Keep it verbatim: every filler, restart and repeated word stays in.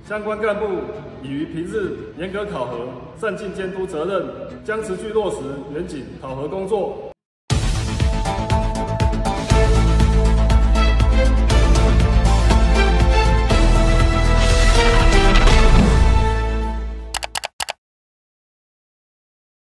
相关干部已于平日严格考核，善尽监督责任，将持续落实远景考核工作。